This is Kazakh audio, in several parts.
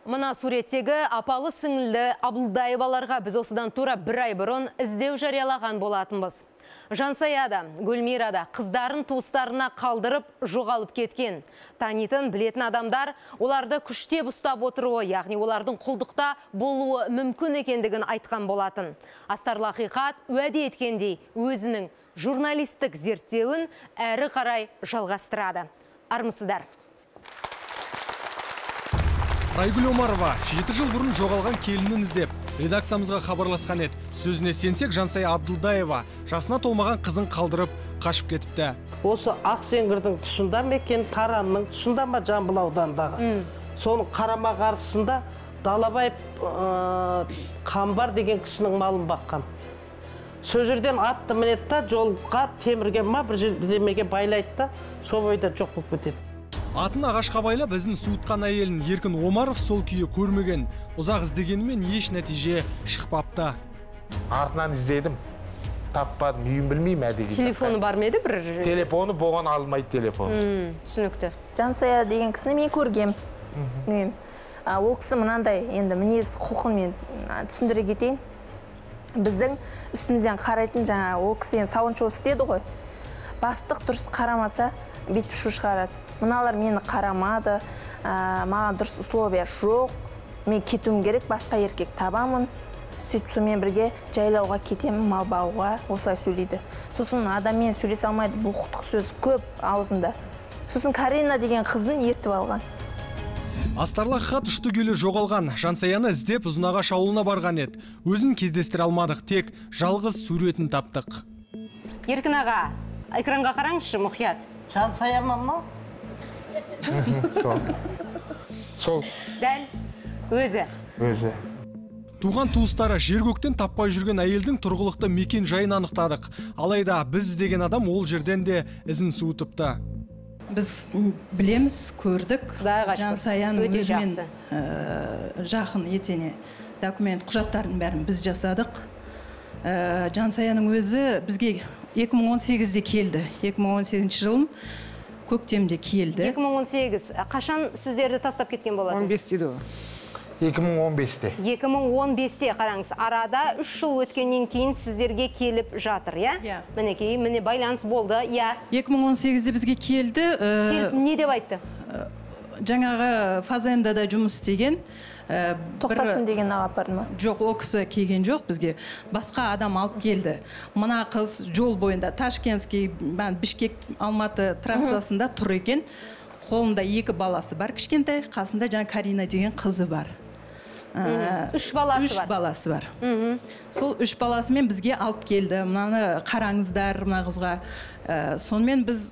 Мына суреттегі апалы сіңілді Абдулдаеваларға біз осыдан тура бір ай бұрын іздеу жариялаған болатынбыз. Жансаяда, Гүлмирада қыздарын туыстарына қалдырып жоғалып кеткен. Танитын, білетін адамдар оларды күштеп ұстап отыруы, яғни олардың құлдықта болуы мүмкін екендігін айтқан болатын. Астарлы ақиқат уәде еткендей өзінің журналистік зерттеуін әрі қарай жалғастырады. Армысыздар. Райгүл Омарова 7 жыл бұрын жоғалған келінін іздеп, редакциямызға хабарласқан еді. Сөзіне сенсек, Жансая Абдулдаева жасына толмаған қызын қалдырып, қашып кетіпті. Осы Ақсеңгірдің тұсында мекен, Таранның тұсында ма, Жамбыл аудандағы. Соның қарама қарсысында Далабаев Қамбар деген кісінің малын баққан. Сол жерден атты мінетті, жолға темірге ма бір жердемеге байлайды да, сол бойда жоқ болып кетеді. Атын ағашқа байлап ізін суытқан әйелін Еркін Омаров сол күйі көрмеген. Ұзақ іздегенімен еш нәтиже шықпапты. Артынан іздедім. Таппадым, үйін білмеймін әдеге. Телефоны бар ма еді бір? Телефоны болған алынбайды телефоны. Түсінікті. Жансая деген кісіні мен көргем. Ол кісі мынандай, енді мінез құлқын мен түсіндіре кетейін. Біздің үстімізден қарайтын жаңа ол кісі сауыншы істеді ғой. Бастық дұрыс қарамаса, бет пішу шығарады. Мыналар мені қарамады, маған дұрыс условия жоқ, мен кетуім керек, басқа еркек табамын. Сөйтіп сонымен бірге жайлауға кетемін, мал бағуға, осылай сөйлейді. Сосын адаммен сөйлесе алмайды, бұқтық сөз көп аузында. Сосын Карина деген қызын ертіп алған. Астарлы ақиқат үшті күйлі жоғалған. Жансаяны іздеп Ұзынағаш ауылына барған еді. Өзін кездестіре алмадық, тек жалғыз суретін таптық. Еркін аға, экранға қараңызшы, мұқият. Жансая ма мынау? Сол. Дәл өзі. Өзі. Туған туыстары жер-көктен таппай жүрген әйелдің тұрғылықты мекен жайын анықтадық. Алайда біз іздеген адам ол жерден де ізін суытыпты. Біз білеміз, көрдік. Жансаяның өзімен жақын етене документ құжаттарын бәрін біз жасадық. Жансаяның өзі бізге 2018-де келді. 2018 жылын көктемде келді. 2018. Қашан сіздерді тастап кеткен болады? 15-де. 2015-де. 2015-де қараңыз. Арада 3 жыл өткеннен кейін сіздерге келіп жатыр, я? Мінекей, міне байланыс болды, я? 2018-де бізге келді. Келіп не деп айтты? Жаңағы фазендада жұмыс істеген. Тоқтасын деген ағапар ма? Жоқ, ол кісі келген жоқ бізге. Басқа адам алып келді. Мына қыз жол бойында Ташкентский, Бішкек, Алматы трассасында тұр екен. Қолында 2 баласы бар кішкентай, қасында жаңа Карина деген қызы бар. 3 баласы бар. 3 баласы бар. Сол 3 баласымен бізге алып келді. Мынаны қараңыздар, мына қызға. Сонымен біз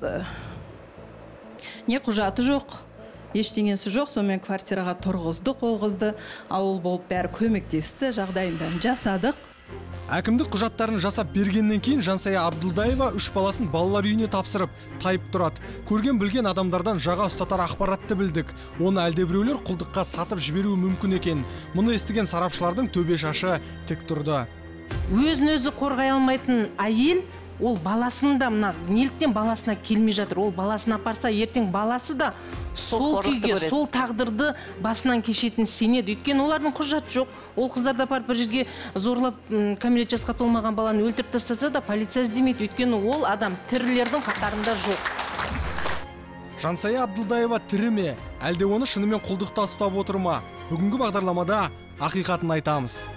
не құжаты жоқ, ештеңесі жоқ, сонымен квартираға тұрғыздық, ол қызды, ауыл болып бәрі көмектесті, жағдайын жасадық. Әкімдік құжаттарын жасап бергеннен кейін Жансая Абдулдаева 3 баласын балалар үйіне тапсырып, тайып тұрады. Көрген білген адамдардан жаға ұстатар ақпаратты білдік. Оны әлдебіреулер құлдыққа сатып жіберуі мүмкін екен. Мұны естіген сарапшылардың төбе шашы тік тұрды. Өзін-өзі қорғай алмайтын әйел, ол баласын да неліктен баласына келмей жатыр. Ол баласын апарса, ертең баласы да сол күйге, сол тағдырды басынан кешетін сенеді. Өйткені олардың құжат жоқ. Ол қыздар да барып бір жерге зорлап, кәмелет жасқа толмаған баланы өлтіріп тастаса да полиция іздемейді. Өйткені ол адам тірілердің қатарында жоқ. Жансая Абдулдаева тірі ме? Әлде оны шынымен құлдықта ұстап отыр ма? Бүгінгі бағдарламада ақиқатын айтамыз.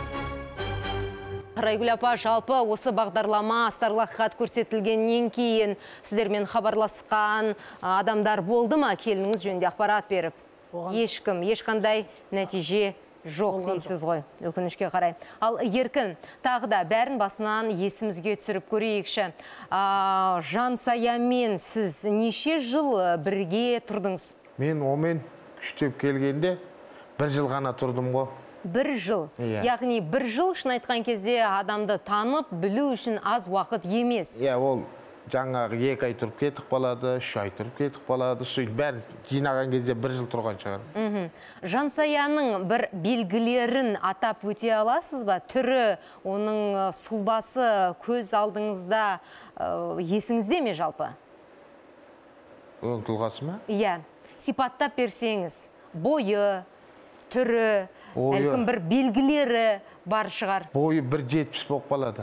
Райгүл апа, жалпы осы бағдарлама Астарлы ақиқат көрсетілгеннен кейін сіздермен хабарласқан адамдар болды ма? Келініңіз жөнінде ақпарат беріп? Ешкім, ешқандай нәтиже жоқ дейсіз ғой, өкінішке қарай. Ал Еркін, тағы да бәрін басынан есімізге түсіріп көрейікші. Жансаямен сіз неше жыл бірге тұрдыңыз? Мен омен күштеп келгенде 1 жыл ғана тұрдым ғой. 1 жыл. Яғни 1 жыл шын айтқан кезде адамды танып, білу үшін аз уақыт емес. Ол жаңағы 2 ай тұрып кетіп қалады, 3 ай тұрып кетіп қалады. Сөйтіп бәрі жинаған кезде 1 жыл тұрған шығар. Жансаяның бір белгілерін атап өте аласыз ба? Түрі, оның сұлбасы, көз алдыңызда есіңізде ме жалпы? Өң тұлғасы ма? Иә. Сипаттап берсеңіз, бойы, түрі, әлкім бір белгілері бар шығар. Бойы 1,70 болып қалады.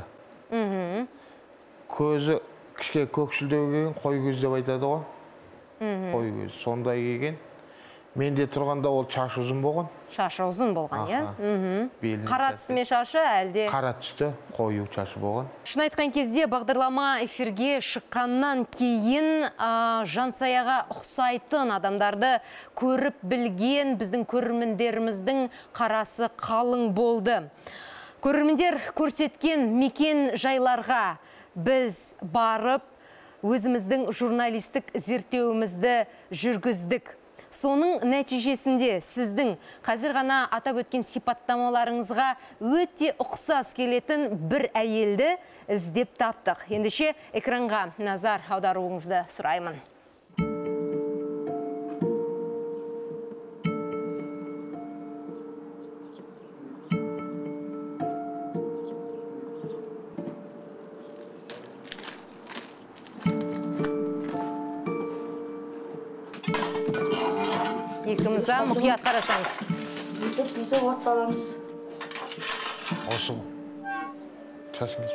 Көзі кішке көкшілдеу келген, қой көз деп айтады ғой. Қой көз, сондай келген. Менде тұрғанда ол шашы ұзын болған. Шашы ұзын болған, иә? Қара түсті ме шашы, әлде? Қара түсті, қою шашы болған. Шын айтқан кезде бағдарлама эфирге шыққаннан кейін Жансаяға ұқсайтын адамдарды көріп білген біздің көрермендеріміздің қарасы қалың болды. Көрермендер көрсеткен мекен жайларға біз барып, өзіміздің журналистік зерттеуімізді жүргіздік. Соның нәтижесінде сіздің қазір ғана атап өткен сипаттамаларыңызға өте ұқсас келетін бір әйелді іздеп таптық. Ендеше экранға назар аударуыңызды сұраймын. Екіміза мұқият қарасаңыз. Бізде от саламыз. Осы шашыңыз.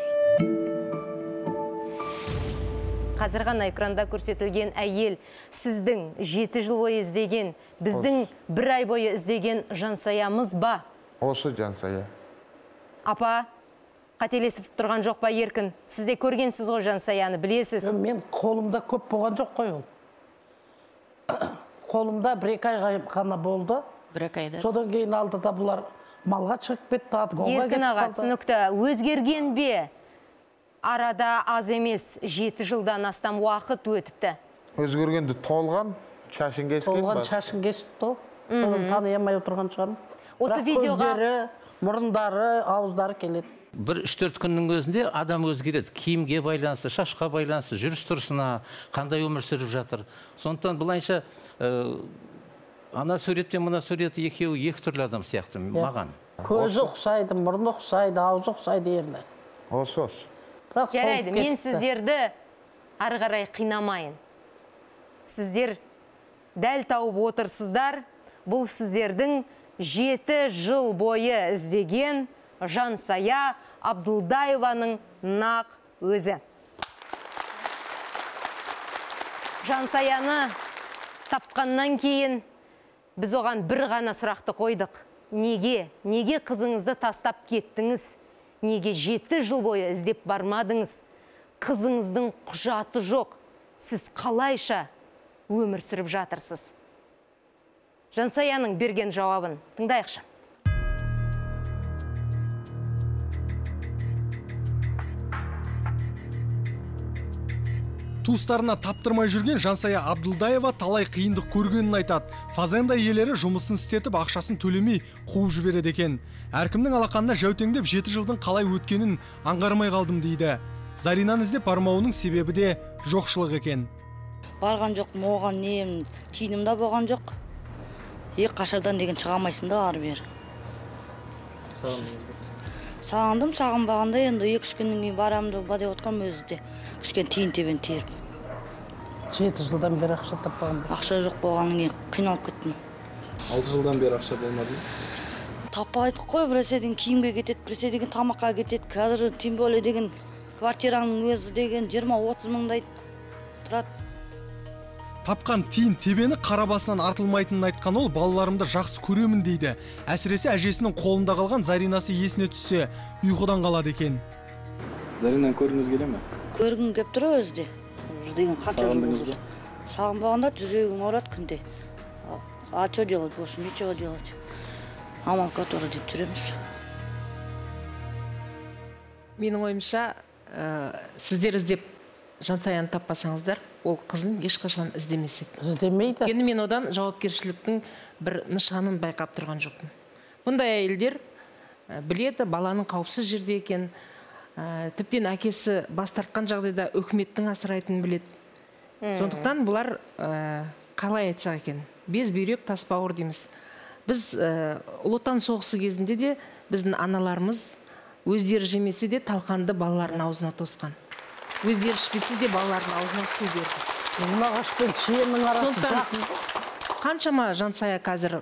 Қазір ғана экранда көрсетілген әйел сіздің 7 жыл бойы іздеген, біздің 1 ай бойы іздеген Жансаямыз ба? Осы Жансая. Апа, қателесіп тұрған жоқ па Еркін? Сіз де көргенсіз ғой Жансаяны, білесіз? Мен қолымда көп болған жоқ қой ол. Қолымда 1-2 ай ғана болды. 1-2 айда. Содан кейін алдыда бұлар малға шығып кетті, атқоға Еркін аға, түсінікті. Өзгерген бе? Арада аз емес 7 жылдан астам уақыт өтіпті. Өзгергенді толған, шашын кескен. Толған шашын кесті. Содан танымай отырған шығарым. Осы видеоға... Көздері, мұрындары, ауыздары келеді. 1-3 күннің өзінде адам өзгереді. Киімге байланысты, шашқа байланысты, жүріс-тұрысына, қандай өмір сүріп жатыр. Сондықтан бұлайынша ана суреттен мына сурет екеуі екі түрлі адам сияқты маған. Көзі ұқсайды, мұрны ұқсайды, аузы ұқсайды еріне. Осы. Жарайды, мен сіздерді ары қарай қинамайын. Сіздер дәл тауып отырсыздар. Бұл сіздердің 7 жыл бойы іздеген Жансая Абдылдаеваның нақ өзі. Жансаяны тапқаннан кейін біз оған бір ғана сұрақты қойдық. Неге? Неге қызыңызды тастап кеттіңіз? Неге 7 жыл бойы іздеп бармадыңыз? Қызыңыздың құжаты жоқ. Сіз қалайша өмір сүріп жатырсыз? Жансаяның берген жауабын тыңдайықшы. Туыстарына таптырмай жүрген Жансая Абдылдаева талай қиындық көргенін айтады. Фазенда иелері жұмысын істетіп, ақшасын төлемей қуып жібереді екен. Әркімнің алақанына жәутеңдеп 7 жылдың қалай өткенін аңғармай қалдым дейді. Заринаны іздеп бармауының себебі де жоқшылық екен. Барған жоқ, оған нем тиінімда болған жоқ. Қашардан деген шығамайсың да ары бері. Сағындым, сағынбағанда енді 2-3 күннен кейін барамды ба деп отқан өзі де кішкен тиін тебен теріп. 7 жылдан бері ақша таппағанда. Ақша жоқ болғаннан кейін қиналып кеттім. 6 жылдан бері ақша болмады ма? Таппайдық қой, біресе деген киімге кетеді, біресе деген тамаққа кетеді. Қазір тем более деген квартираның өзі деген 20-30 мыңдай тұрады. Тапқан тиын тебені қара басынан артылмайтынын айтқан ол, балаларымды жақсы көремін дейді. Әсіресе әжесінің қолында қалған Заринасы есіне түссе, ұйқыдан қалады екен. Заринаны көргіңіз келе ме? Көргім кеп тұр өзі де. Деген қанша жыл болды. Сағынбағанда жүрегім ауырады күнде. А что делать больше? Ничего делать. Амал который деп жүреміз. Менің ойымша, сіздер іздеп Жансаяны таппасаңыздар, ол қызын ешқашан іздемес еді. Іздемейді. Енді мен одан жауапкершіліктің бір нышанын байқап тұрған жоқпын. Бұндай әйелдер біледі баланың қауіпсіз жерде екен, тіптен әкесі бас тартқан жағдайда үкіметтің асырайтынын біледі. Сондықтан бұлар қалай айтсақ екен, без бүйрек тас бауыр дейміз. Біз Ұлы Отан соғысы кезінде де біздің аналарымыз өздері жемесе де талқанды балалардың аузына тосқан. Өздері ішпесе де балалардың аузына су берді. Мағашпен шиенің арасы жақын. Қаншама Жансая қазір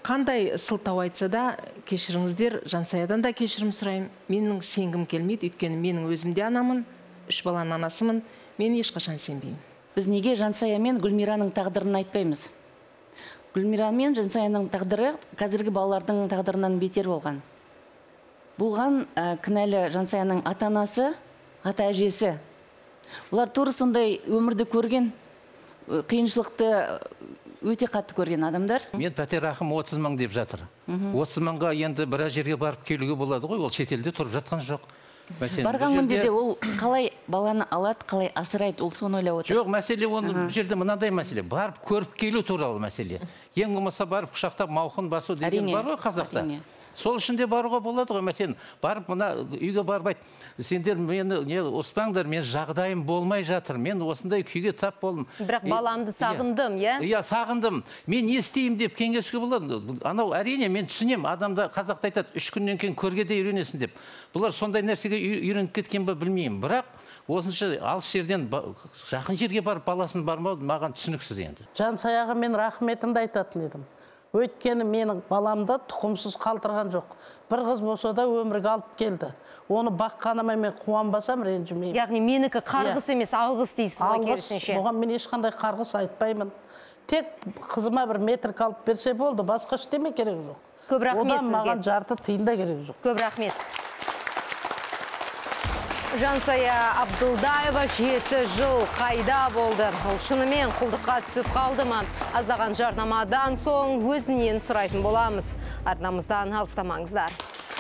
қандай сылтау айтса да кешіріңіздер, Жансаядан да кешірім сұраймын. Менің сенгім келмейді, өйткені менің өзімде анамын, 3 баланың анасымын, мен ешқашан сенбеймін. Біз неге Жансая мен Гүлмираның тағдырын айтпаймыз? Гүлмира мен Жансаяның тағдыры қазіргі балалардың тағдырынан бетер болған. Болған кінәлі Жансаяның ата-анасы, ата-әжесі. Олар тура сондай өмірді көрген, қиыншылықты өте қатты көрген адамдар. Мен пәтер ақым 30 мың деп жатыр. 30 мыңға енді біраз жерге барып келуге болады ғой, ол шетелде тұрып жатқан жоқ. Барған күнде ол қалай баланы алады, қалай асырайды, ол соны ойлап отыр. Жоқ, мәселе оны бұл жерде мынандай мәселе. Барып көріп келу туралы мәселе. Ең болмаса барып құшақтап мауқын басу деген бар ғой қазақта. Сол үшін де баруға болады ғой, мәселен, барып мына үйге барып айт, сендер мені ұрыспаңдар, мен жағдайым болмай жатыр, мен осындай күйге тап болдым. Бірақ баламды сағындым, иә? Иә, сағындым. Мен не істеймін деп кеңесуге болады. Анау әрине мен түсінем, адамда қазақта айтады, 3 күннен кейін көрге де үйренесің деп. Бұлар сондай нәрсеге үйреніп кеткен ба білмеймін. Бірақ осынша алыс жерден жақын жерге барып баласын бармау маған түсініксіз енді. Жансаяға мен рахметімді айтатын едім. Өйткені менің баламды тұқымсыз қалдырған жоқ. Бір қыз болса да өмірге алып келді. Оны баққаныма мен қуанбасам ренжімеймін. Яғни менікі қарғыс емес, алғыс дейсіз ғой керісінше. Оған мен ешқандай қарғыс айтпаймын. Тек қызыма бір метрік алып берсе болды, басқа ештеме керек жоқ. Көп рахмет сізге. Одан маған жарты тиын да керек жоқ. Көп рахмет. Жансая Абдулдаева 7 жыл қайда болды? Ол шынымен құлдыққа түсіп қалды ма? Аздаған жарнамадан соң өзінен сұрайтын боламыз. Арнамыздан алыстамаңыздар.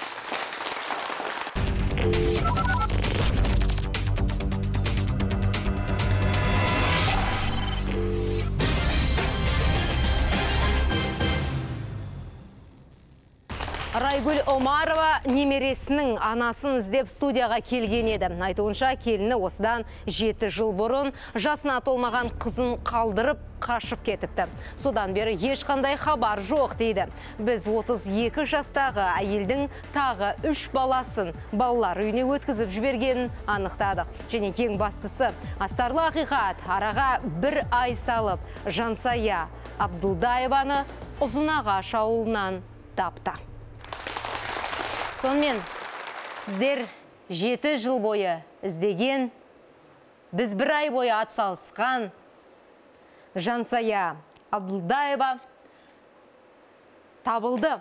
Райгүл Омарова немересінің анасын іздеп студияға келген еді. Айтуынша келіні осыдан 7 жыл бұрын жасына толмаған қызын қалдырып қашып кетіпті. Содан бері ешқандай хабар жоқ дейді. Біз 32 жастағы әйелдің тағы 3 баласын балалар үйіне өткізіп жібергенін анықтадық. Және ең бастысы, астарлы ақиқат араға 1 ай салып Жансая Абдулдаеваны Ұзынағаш ауылынан тапты. Сонымен, сіздер 7 жыл бойы іздеген, біз 1 ай бойы атсалысқан Жансая Абдулдаева табылды.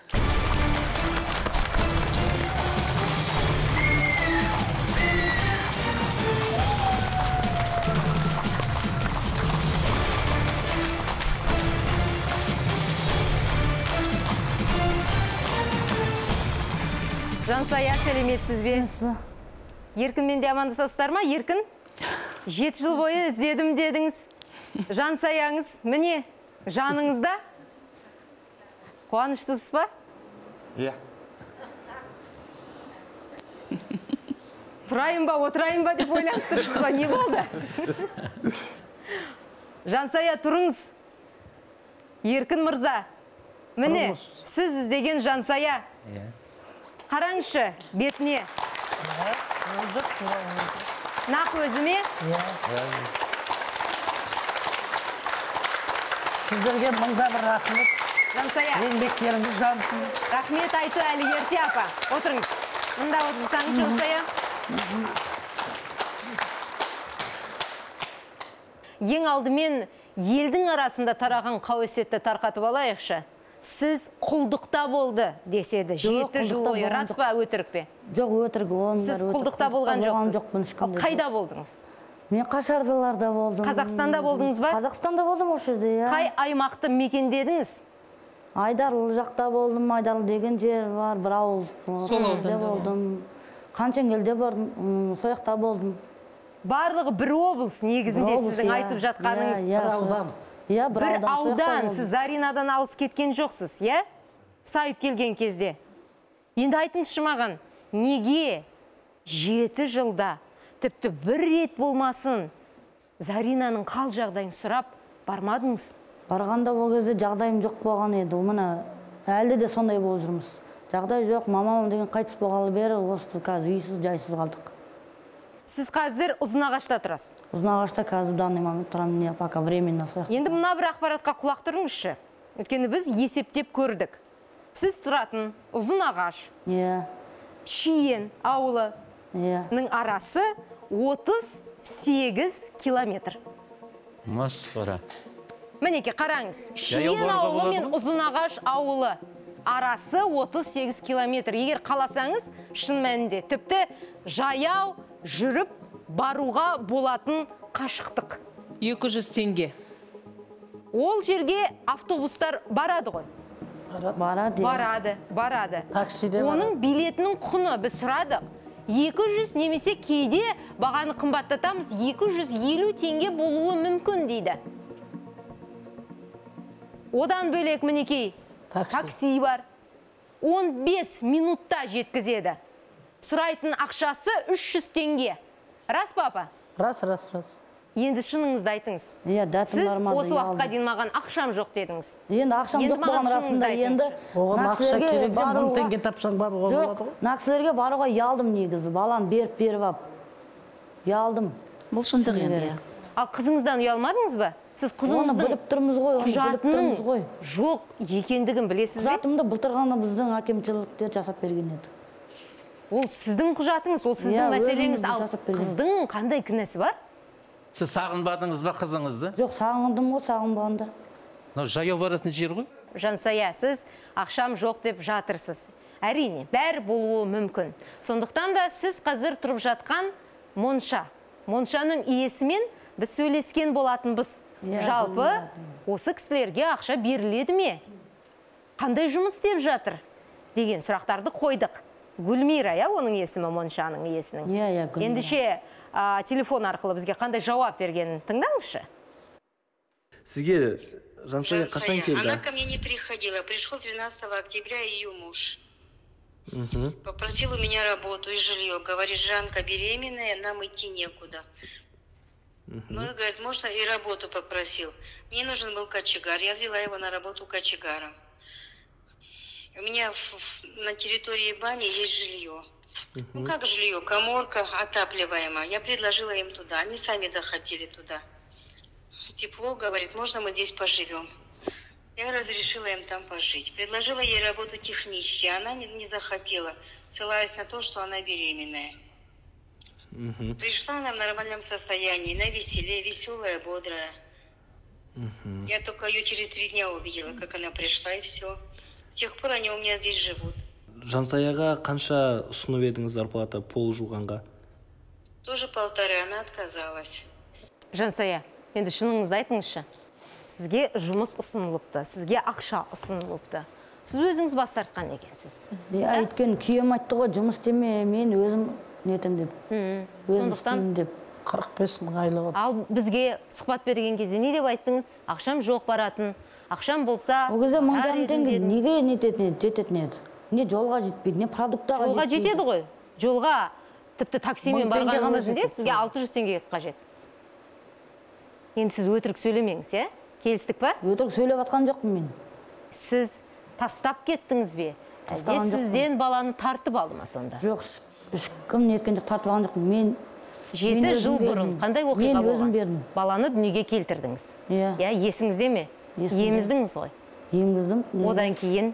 Жансая, сәлеметсіз бе? Еркінмен де амандасасыздар ма? Еркін? 7 жыл бойы іздедім дедіңіз. Жансаяңыз, міне, жаныңызда? Қуаныштысыз ба? Иә. Тұрайын ба, отырайын ба деп ойланып тұрсыз ба? Не болды? Жансая, тұрыңыз. Еркін мырза. Міне, сіз іздеген Жансая. Қараңызшы, бетіне. Нақ өзіме? Сіздерге мыңда бір рахмет. Жансая. Еңбектеріңіз жансын. Рахмет айту әлі ерте апа. Отырыңыз. Мында отырсаңыз, Жансая. Ең алдымен елдің арасында тараған қауесетті тарқатып алайықшы. Сіз құлдықта болды деседі. 7 жыл бойы. Рас па, өтірік пе? Жоқ, өтірік. Сіз құлдықта болған жоқсыз. Қайда болдыңыз? Мен Қашардыларда болдым. Қазақстанда болдыңыз ба? Қазақстанда болдым осы жерде, иә. Қай аймақты мекендедіңіз? Айдарлы жақта болдым. Айдарлы деген жер бар, бір ауыл. Сол болдым. Қаншенгелде болдым, сояқта болдым. Барлығы бір облыс негізінде сіздің айтып жатқаныңыз. Бір аудан, сіз Заринадан алыс кеткен жоқсыз, е? Сайып келген кезде. Енді айтыңызшы маған, неге 7 жылда, тіпті 1 рет болмасын, Заринаның қал жағдайын сұрап бармадыңыз? Барғанда ол кезде жағдайым жоқ болған еді. Мына әлде де сондай болып жүрміз. Жағдай жоқ, мамам деген қайтыс болғалы бері осы қазір үйсіз, жайсыз қалдық. Сіз қазір Ұзынағашта тұрасыз? Ұзынағашта қазір данный момент тұрамын, пока временно сояқта. Енді мына бір ақпаратқа құлақ тұрыңызшы. Өйткені біз есептеп көрдік. Сіз тұратын Ұзын ағаш, Шиен ауылының арасы 38 километр. Масқара. Мінеке, қараңыз. Шиен ауылы мен Ұзын ағаш ауылы арасы 38 километр. Егер қаласаңыз, шын мәнінде тіпті жаяу жүріп баруға болатын қашықтық. 200 теңге. Ол жерге автобустар барады ғой. Барады. Оның билетінің құны біз сұрадық. 200 немесе кейде бағаны қымбаттатамыз, 250 теңге болуы мүмкін дейді. Одан бөлек мінекей такси бар. 15 минутта жеткізеді. Сұрайтын ақшасы 300 теңге. Рас, папа? Рас. Енді шыныңызды айтыңыз. Сіз осы уақытқа дейін маған ақшам жоқ дедіңіз. Енді ақшам жоқ болған расында, енді нақсілерге баруға ұялдым негізі. Баланы беріп ап. Ұялдым. Бұл шындық енді. Ал қызыңыздан ұялмадыңыз ба? Сіз қызыңыздың құжатының жоқ екендігін білесіз бе? Құжатымды былтырғаны біздің әкімшіліктер жасап берген еді. Ол сіздің құжатыңыз, ол сіздің мәселеңіз. Ал қыздың қандай кінәсі бар? Сіз сағынбадыңыз ба қызыңызды? Жоқ, сағындым ғой, сағынбағанда. Жаяу баратын жер ғой? Жансая, сіз ақшам жоқ деп жатырсыз. Әрине, бәрі болуы мүмкін. Сондықтан да сіз қазір тұрып жатқан Монша. Моншаның иесімен біз сөйлескен болатынбыз. Жалпы, осы кісілерге ақша беріледі ме? Қандай жұмыс істеп жатыр? Деген сұрақтарды қойдық. Гүлмира, оның есімі Моншаның иесінің. Ендіше телефон арқылы бізге қандай жауап бергенін тыңдаңызшы. Сізге Жансая қашан келді? Она ко мне не приходила. Пришел 12 октября ее муж. Попросил у меня работу и жилье. Говорит, Жанка беременная, нам идти некуда. Ну и говорит, можно и работу попросил. Мне нужен был кочегар. Я взяла его на работу кочегаром. У меня на территории бани есть жилье. Ну как жилье? Каморка отапливаемая. Я предложила им туда. Они сами захотели туда. Тепло, говорит, можно мы здесь поживем. Я разрешила им там пожить. Предложила ей работу технички. Она не захотела, ссылаясь на то, что она беременная. Пришла она в нормальном состоянии, на веселе, веселая, бодрая. Я только ее через 3 дня увидела, как она пришла, и все. С тех пор они у меня здесь живут. Жансаяға қанша ұсынып едіңіз зарплата пол жуғанға? Тоже 1,5, она отказалась. Жансая, енді шыныңызды айтыңызшы. Сізге жұмыс ұсынылыпты, сізге ақша ұсынылыпты. Сіз өзіңіз бас тартқан екенсіз. Өйткені күйеуім айтты ғой, жұмыс істеме, мен өзім нетім деп. Өзім істеймін деп. 45 мың айлығы. Ал бізге сұхбат берген кезде не деп айттыңыз? Ақшам жоқ баратын, ақшам болса... Ол кезде 1000 теңге неге жететін еді? Не жолға жетпейді, не продуктаға жетпейді. Жолға жетеді ғой. Жолға тіпті таксимен барғанның өзінде сізге 600 теңге қажет. Енді сіз өтірік сөйлемеңіз, е? Келістік па? Өтірік сөйлеп атқан жоқпын мен. Сіз тастап кеттіңіз бе? Әлде сізден баланы тартып алды ма сонда? Жоқ, ешкім неткен жоқ, тартып алған жоқпын. Мен 7 жыл бұрын қандай оқиға болған? Мен өзім бердім. Баланы дүниеге келтірдіңіз. Есіңізде ме? Еміздіңіз ғой? Еміздім. Одан кейін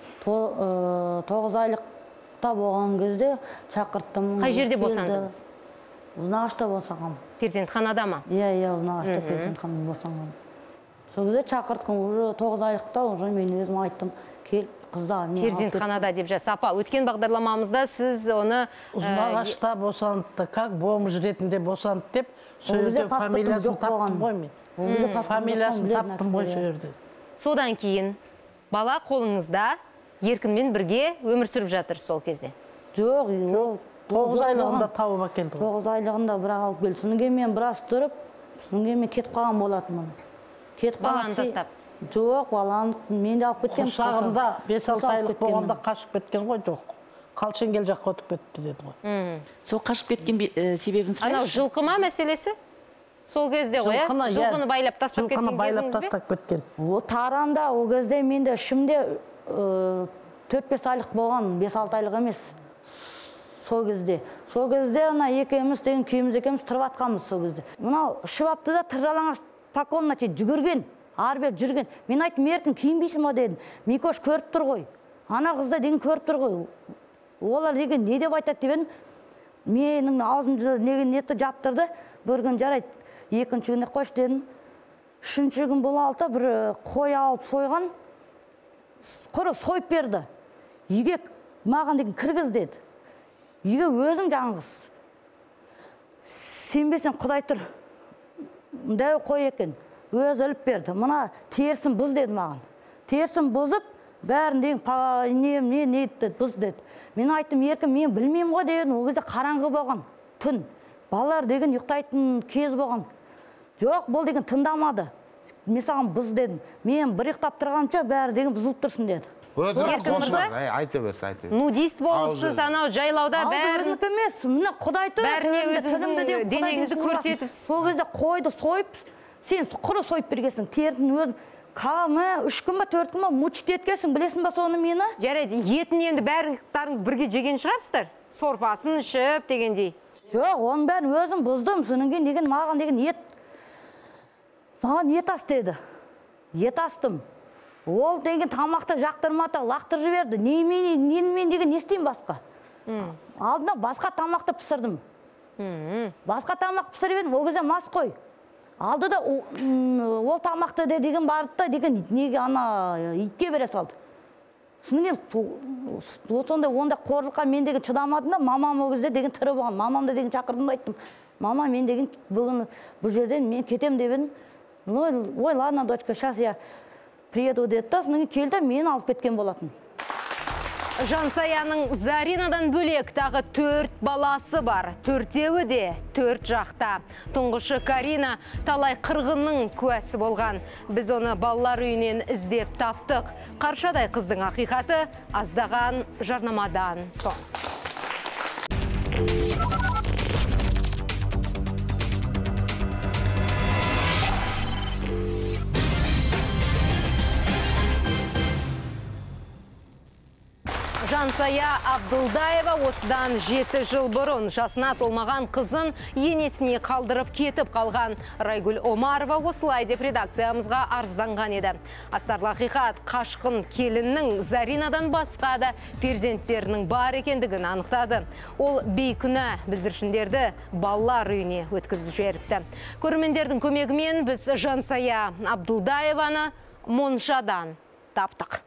9 айлықта болған кезде шақырттым. Қай жерде босандыңыз? Ұзынағашта босанғам. Перзентханада ма? Ұзынағашта перзентханада босанғам. Сол кезде шақырттым, уже 9 айлықта, уже мен өзім айттым, кел қызда. Перзентханада деп жатсыз. Апа, өткен бағдарламамызда сіз оны... Ұзынағашта босанды, как бомж ретінде босанды деп, сол жерде фамилиясын таптым ғой мен. Фамилиясын таптым ғой сол жерде. Содан кейін бала қолыңызда еркінмен бірге өмір сүріп жатыр сол кезде? Жоқ, ол 9 айлығында тауып әкелді. 9 айлығында бірақ алып келді. Содан кейін мен біраз тұрып, содан кейін мен кетіп қалған болатынмын. Баланы тастап? Жоқ, баланы мен де алып кеткен. Құшағында 5-6 айлық болғанда қашып кеткен ғой, жоқ. Қалшенгел жаққа өтіп кетті деді ғой. Сол қашып кеткен себебін сұрайықшы? Анау жылқы ма мәселесі? Сол кезде ғой, жылқыны байлап тастап кеткен кезіңіз бе? Жылқыны байлап тастап кеткен. О, таранда, о кезде менде ішімде 4-5 айлық болған, 5-6 айлық емес. Сол кезде ана екеуміз деген күйіміз екеуміз тұрып атқанбыз сол кезде. Мынау ішіп апты да тыржалаңаш по комнате жүгірген. ары бері жүрген. Мен айттым, еркін киінбейсің ма дедім. Микош көріп тұр ғой. Ана қызда деген көріп тұр ғой. Олар деген не деп айтады деп едім. Менің аузымды неті жаптырды. Бір күн жарайды. Екінші күні қош дедім. Үшінші күн бола алты бір қой алып сойған. Құры сойып берді. Үйге маған деген кіргіз деді. Үйге өзім жаңғыз. Сенбесен Құдай тұр. Дәу қой екен. Өз іліп берді. Мына терсін бұз деді маған. Терсін бұзып, бәрін деген не бұз деді. Мен айттым, еркін, мен білмеймін ғой деген. Ол кезде қараңғы болған. Түн. Балалар деген ұйықтайтын кез болған. Жоқ, бұл деген тыңдамады. Мен саған бұз дедім. Мен бір ұйықтап тұрғанша бәрі деген бұзылып тұрсын деді. Айта берсі. Нудист болыпсыз, анау жайлауда бәрін... Өзінікі емес, мына Құдай тұр. Бәріне өзіңіздің денеңізді көрсетіпсіз. Сол кезде қойды сойып, сен құры сойып бергесің, тердің өзің. Қаламы, 3 күн ба, 4 күн ба, мұчит еткесің, білесің ба соны мені? Жарайды, етін енді бәріңіз бірге жеген шығарсыздар? Сорпасын ішіп дегендей. Жоқ, оның бәрін өзім бұздым, соның деген маған деген ет. Маған ет ас деді. Ет астым. Ол деген тамақты жақтырмата, лақтыр жіберді. Немен деген не істеймін басқа? Алдына басқа тамақты пісірдім. Басқа тамақ пісіріп едім, ол кезде мас қой. Алды да ол тамақты деген барды да деген неге ана итке бере салды. Сонымен сонда онда қорлыққа мен деген шыдамадым да, мамам ол кезде деген тірі болған. Мамамды деген шақырдым да айттым. Мама, мен деген бүгін бұл жерден мен кетем деп едім. Ой, ладно, дочка, сейчас я приеду деді да, содан келді, мені алып кеткен болатын. Жансаяның Заринадан бөлек тағы 4 баласы бар. 4-еуі де 4 жақта. Тұңғышы Карина талай қырғынның куәсі болған. Біз оны балалар үйінен іздеп таптық. Қаршадай қыздың ақиқаты аздаған жарнамадан соң. Жансая Абдылдаева осыдан 7 жыл бұрын жасына толмаған қызын енесіне қалдырып кетіп қалған. Райгүл Омарова осылай деп редакциямызға арызданған еді. Астарлы ақиқат қашқын келіннің Заринадан басқа да перзенттерінің бар екендігін анықтады. Ол бейкүнә бүлдіршіндерді балалар үйіне өткізіп жіберіпті. Көрермендердің көмегімен біз Жансая Абдылдаеваны Моншадан таптық.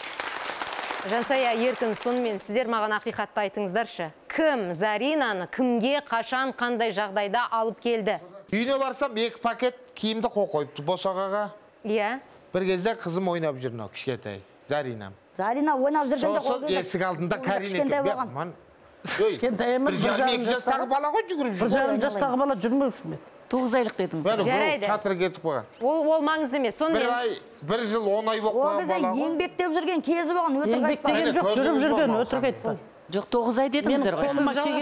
Жансая, еркін, сонымен сіздер маған ақиқатты айтыңыздаршы. Кім Заринаны кімге қашан қандай жағдайда алып келді? Үйіне барсам 2 пакет киімді қойыпты босағаға. Иә. Бір кезде қызым ойнап жүрді, кішкентай, Заринам. Зарина ойнап жүргенде сосын есік алдында Карина екен. Кішкентай емес, 1,5 жастағы бала ғой жүгіріп жүр. 1,5 жастағы бала жүрмеуші ме? 9 айлық дедіңіз. Жарайды. Шатыры кетіп қойған. Ол маңызды емес. 1 жыл 10 ай болып қойған бала ғой. Еңбектеп жүрген кезі болған, өтірік айтпа. Еңбектеген жоқ, жүріп жүрген, өтірік айтпа. Жоқ, 9 ай дедіңіздер ғой.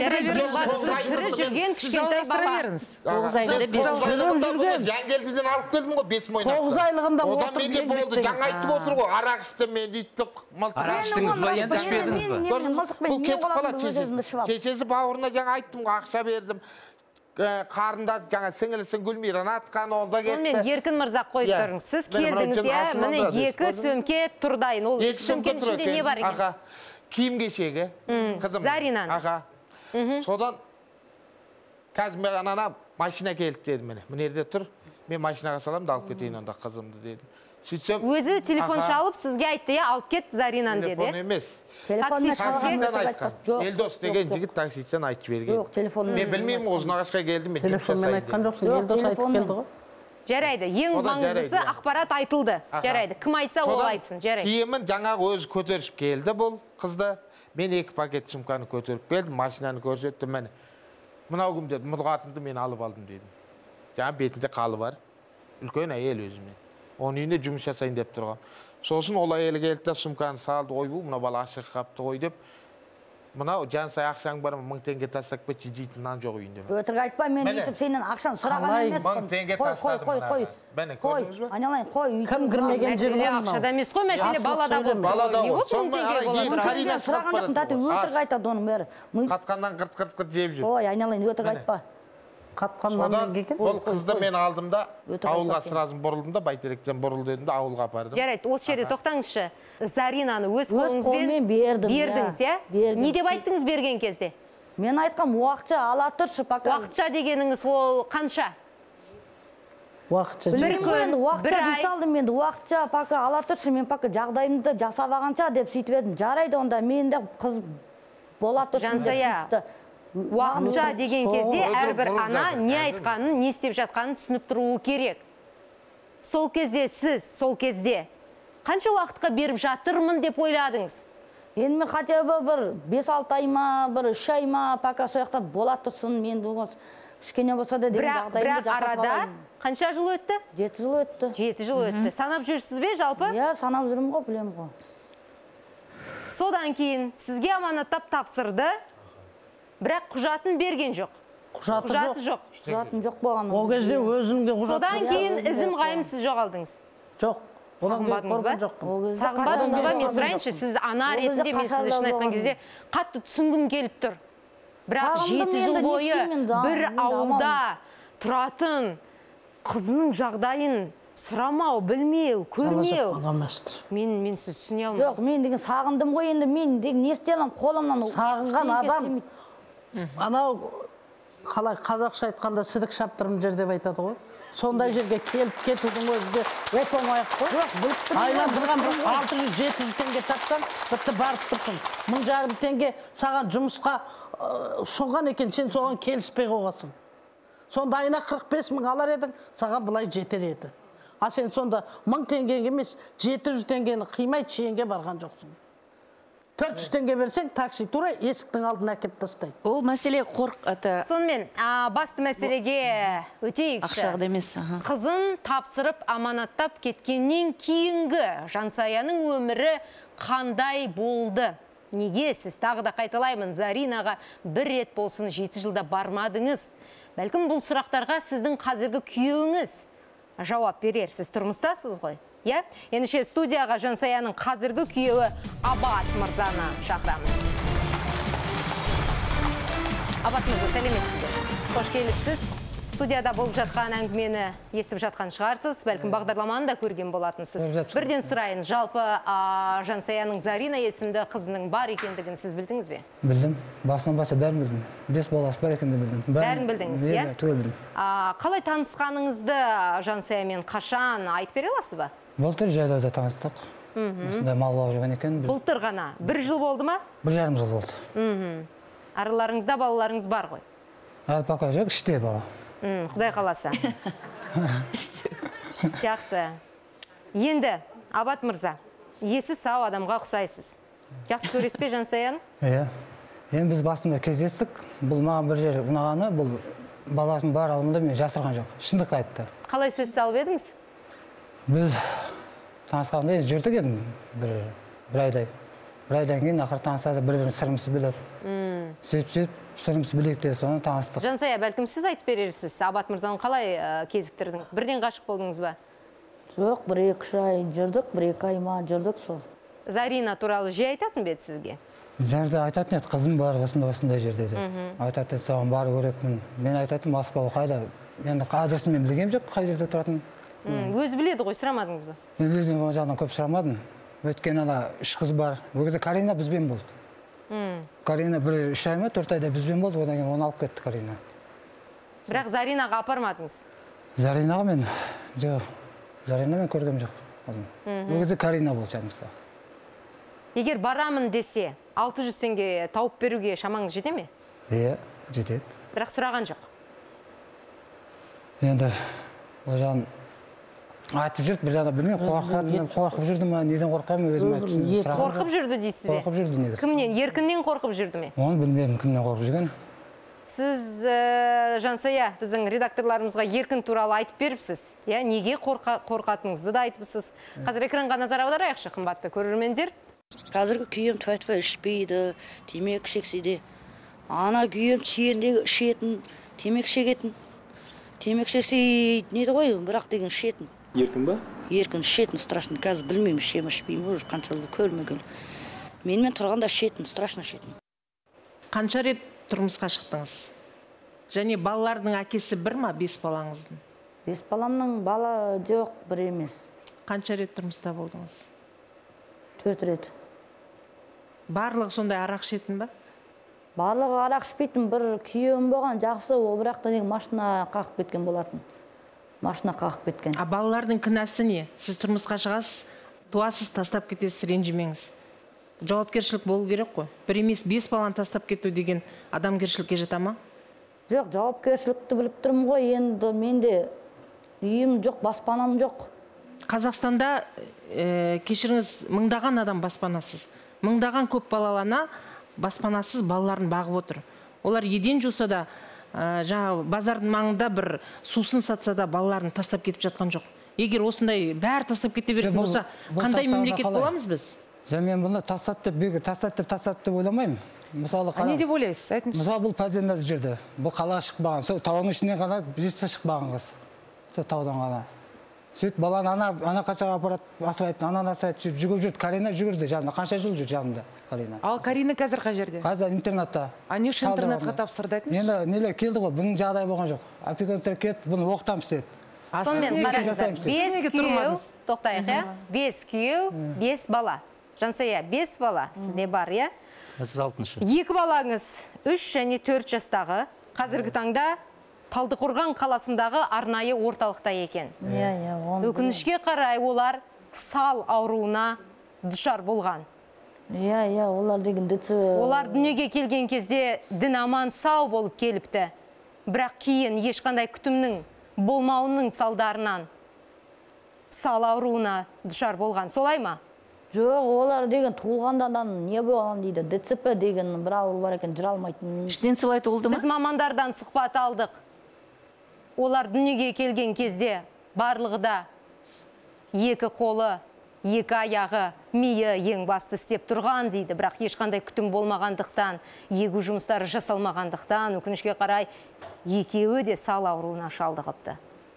Тірі жүрген кішкентай бала. 9 айда Жангелдіден алып келдім ғой, 5 мойнақта. 9 айлығында одан менде болды, жаңа айтып отыр ғой, арақ ішті, мен үйттіп, мылтық іштіңіз ба, енді ішпедіңіз ба? Бұл кетіп қала шешесі бауырына жаңа айттым, ақша бердім. Қарында жаңа сіңілісін Гүлмираны атқан, онда кетті. Сонымен Еркін мырза қойып тұрыңыз. Сіз келдіңіз, міне 2 сөмке тұрдайын. Ол сөмкенің ішінде не бар екен? Киім кешегі, қызым. Заринан. Содан қазір маған ана машина келді деді мені. Мінерде тұр, мен машинаға салам да алып кетейін онда қызымды деді. Өзі телефон шалып сізге айтты, алып кет Заринан деді. Телефон емес. Таксистен айтқан. Елдос деген жігіт таксистен айтып берген. Жоқ, телефонмен. Мен білмеймін, Ұзынағашқа келдім. Телефонмен айтқан жоқсың, Елдос айтып келді ғой. Жарайды, ең маңыздысы ақпарат айтылды. Жарайды, кім айтса ол айтсын. Киімін жаңағы өзі көтеріп келді бұл қызды. Мен 2 пакет сумканы көтеріп келдім, машинаны көрсеттім мені. Мынау кім деді, мұдғатымды мен алып алдым дедім. Жаңа бетінде қалы бар. Үлкен әйел өзімен. Оның үйіне жұмыс жасайын деп тұрған. Сосын ол әйелі келді, сумканы салды, ой бұл, мына бала ашық қапты ғой деп. Мынау Жансая ақшаң бар, 1000 теңге тастап кетші жейтін нан жоқ үйінде. Өтірік айтпа, мен етіп сенен ақшан сұраған емеспін. 1000 теңге тастадым. Бәне, көрдіңіз бе? Айналайын, қой. Кім кірмеген жерге мәселе ақшада емес қой, мәселе балада болды. Балада болды. Сұраған жоқпын, тәте өтірік айтады оның бәрі. Қатқаннан қырт жеп жүр. Ой, айналайын, өтірік айтпа. қатқаннан кейін ол қызды мен алдым да ауылға сразу бұрылдым да, бәйтеректен бұрыл дедім да ауылға апардым. Жарайды, осы жерде тоқтаңызшы. Заринаны өз қолыңызбен бердіңіз, иә? Не деп айттыңыз берген кезде? Мен айтқам, уақытша ала тұршы, пока. Уақытша дегеніңіз ол қанша? Уақытша. Уақытша дей салдым енді, уақытша, пока ала тұршы, мен пока жағдайымды жасап алғанша деп сөйтіп едім. Жарайды онда, мен де қыз бола тұрсын. Жансая, уақытша деген кезде әрбір ана не айтқанын, не істеп жатқанын түсініп тұруы керек. Сол кезде сіз, сол кезде қанша уақытқа беріп жатырмын деп ойладыңыз? Енді мен хотя бы бір 5-6 ай ма, бір 3 ай ма, пока сояқта бола тұрсын, мен бұл кішкене болса да деген жағдайымды жасап алайын. Бірақ арада қанша жыл өтті? 7 жыл өтті. 7 жыл өтті. Санап жүрсіз бе жалпы? Иә, санап жүрмін ғой, білем ғой. Содан кейін сізге аманаттап тапсырды, бірақ құжатын берген жоқ. Құжаты жоқ. Құжатын жоқ болған. Ол кезде өзімде құжат. Содан кейін ізім қайымсыз жоғалдыңыз. Жоқ. Сағынбадыңыз ба? Сағынбадыңыз ба? Мен сұрайыншы, сіз ана ретінде мен сіз үшін айтқан кезде қатты түсінгім келіп тұр. Бірақ 7 жыл бойы бір ауылда тұратын қызының жағдайын сұрамау, білмеу, көрмеу. Мен сіз түсіне алмадым. Жоқ, мен деген сағындым ғой, енді мен деген не істей аламын, қолымнан. Сағынған адам, анау қалай қазақша айтқанда сідік шаптырым жер деп айтады ғой. Сондай жерге келіп кетудің өзінде оп-оңай қой. Айландырған бір 600-700 теңге тапсаң, бітті барып тұрсың. 1000 теңге саған жұмысқа сұнған екен, сен соған келіспей қоғасың. Сонда айына 45 000 алар едің, саған бұлай жетер еді. А сен сонда 1000 теңге емес, 700 теңгені қимай шейінге барған жоқсың. 400 теңге берсең, такси тура есіктің алдына әкеп тастайды. Ол мәселе қорқыты. Сонымен, басты мәселеге өтейікші. Ақшағыда емес. Қызын тапсырып, аманаттап кеткеннен кейінгі Жансаяның өмірі қандай болды? Неге сіз тағы да қайталаймын, Заринаға бір рет болсын 7 жылда бармадыңыз? Бәлкім бұл сұрақтарға сіздің қазіргі күйеуіңіз жауап берер. Сіз тұрмыстасыз ғой? Ендеше студияға Жансаяның қазіргі күйеуі Абат мырзаны шақырамын. Абат мырза, сәлеметсіз бе? Қош келіпсіз. Студияда болып жатқан әңгімені естіп жатқан шығарсыз, бәлкім бағдарламаны да көрген болатынсыз. Бірден сұрайын, жалпы Жансаяның Зарина есімді қызының бар екендігін сіз білдіңіз бе? Білдім. Басынан баса бәрін білдім. 5 баласы бар екенді білдім. Бәрін білдіңіз, иә? Түгел білдім. Қалай танысқаныңызды Жансаямен қашан айтып бере аласыз ба? Былтыр жайларда таныстық. Осындай мал бағып жүрген екен. Былтыр ғана. 1 жыл болды ма? 1,5 жыл болды. Араларыңызда балаларыңыз бар ғой? Пока жоқ, іште бала. Құдай қаласа. Жақсы. Енді, Абат мырза, есі сау адамға ұқсайсыз. Жақсы көресіз бе Жансаяны? Иә. Енді біз басында кездестік. Бұл маған бір жер ұнағаны, бұл баласының бар алымында мен жасырған жоқ. Шындықты айтты. Қалай сөз салып едіңіз? Біз танысқанда жүрдік едім бір айдай. Бір айдан кейін ақыр танысады, бір-бірін сырымызды біліп. Сөйтіп, сырымызды білейік те соны таныстық. Жансая, бәлкім сіз айтып берерсіз, Абат мырзаны қалай кезіктірдіңіз? Бірден ғашық болдыңыз ба? Жоқ, 1-2 ай жүрдік, 1-2 ай ма жүрдік сол. Зарина туралы жиі айтатын беді сізге? Зарина айтатын еді, қызым бар осындай жерде деп. Айтатын еді, соған бару керекпін. Мен айтатын, Москва қайда? Енді адресін мен білгем жоқ, қай жерде тұратын. Өзі біледі ғой, сұрамадыңыз ба? Мен өзім ол жағынан көп сұрамадым. Өткен ана 3 қыз бар. Ол кезде Карина бізбен болды. Карина 1-3 ай ма 4 айда бізбен болды, одан кейін оны алып кетті Карина. Бірақ Заринаға апармадыңыз? Заринаға мен жоқ. Зарина мен көргем жоқ. Ол кезде Карина болды жанымызда. Егер барамын десе, 600 теңге тауып беруге шамаңыз жете ме? Иә, жетеді. Бірақ сұраған жоқ. Енді ол жағын айтып жүрді, бір жағынан білмеймін, қорқып жүрді ма, неден қорқамын өзім айтыпсың. Қорқып жүрді дейсіз бе? Қорқып жүрді негізі. Кімнен? Еркіннен қорқып жүрді ме? Оны білмедім, кімнен қорқып жүрген. Сіз, Жансая, біздің редакторларымызға еркін туралы айтып беріпсіз. Неге қорқатыңызды да айтыпсыз. Қазір экранға назар аударайықшы, қымбатты көрермендер. Қазіргі күйем тәуәтпай ішпейді, темекі шексейді. Ана күйем тиендегі ішетін, темекі шегетін. Темекі шексейді неді ғой, бірақ деген ішетін. Еркін ба? Еркін, ішетін, страшно. Қазір білмеймін, ішпеймін, уже қаншалды көрмеген. Менімен тұрғанда ішетін, страшно ішетін. Қанша рет тұрмысқа шықтыңыз? Және балалардың әкесі бір ма, 5 балаңыздың? 5 баламның бала жоқ, бір емес. Қанша рет тұрмыста болдыңыз? 4 рет. Барлығы сондай арақ ішетін ба? Барлығы арақ ішпейтін, бір күйеуім болған жақсы, ол бірақ та машина қағып кеткен болатын. Машина қағып кеткен. А балалардың кінәсі не? Сіз тұрмысқа шығасыз, туасыз, тастап кетесіз, ренжімеңіз. Жауапкершілік болу керек қой. Бір емес 5 баланы тастап кету деген адамгершілікке жата ма? Жоқ, жауапкершілікті біліп тұрмын ғой, енді менде үйім жоқ, баспанам жоқ. Қазақстанда кешіріңіз, мыңдаған адам баспанасыз. Мыңдаған көп балалана баспанасыз балаларын бағып отыр. Олар еден жуса да, жаңа базардың маңында бір сусын сатса да балаларын тастап кетіп жатқан жоқ. Егер осындай бәрі тастап кете беретін болса, қандай мемлекет боламыз біз? Мен бұны тастады деп ойламаймын. Мысалы, не деп ойлайсыз? Айтыңызшы. Мысалы, бұл подземде жүрді. Бұл қалаға шықпаған. Сол тауының ішінен ғана жетсе шықпаған қыз. Сол таудан ғана. Сөйтіп баланы ана қашаға апарат асырайды, ананы асырайды, жүгіріп жүрді. Карина жүгірді жанында. Қанша жыл жүр жанында Карина. Ал Карина қазір қай жерде? Қазір интернатта. Не үшін интернатқа тапсырды айтыңызшы? Енді нелер келді ғой, бұның жағдай болған жоқ. Опекундар кетті, бұны оқытамыз деді. Сонымен қараңыздар, 5 күйеу, тоқтайық, 5 күйеу, 5 бала. Жансая, 5 бала сізде бар, е? Қазір 6-шы. 2 балаңыз 3 және 4 жастағы, қазіргі таңда Талдықорған қаласындағы арнайы орталықта екен. Өкінішке қарай олар сал ауруына душар болған. Олар деген ДЦ... Олар дүниеге келген кезде дін аман сау болып келіпті. Бірақ кейін ешқандай күтімнің болмауының салдарынан сал ауруына душар болған. Солай ма? Жоқ, олар деген туылғандан не болған дейді. ДЦП деген бір ауру бар екен, жүре алмайтын. Іштен солай туылды ма? Біз мамандардан сұхбат алдық. Олар дүниеге келген кезде барлығы да 2 қолы, 2 аяғы, миы ең басты істеп тұрған дейді. Бірақ ешқандай күтім болмағандықтан, егу жұмыстары жасалмағандықтан, өкінішке қарай екеуі де сал ауруына шалдығыпты.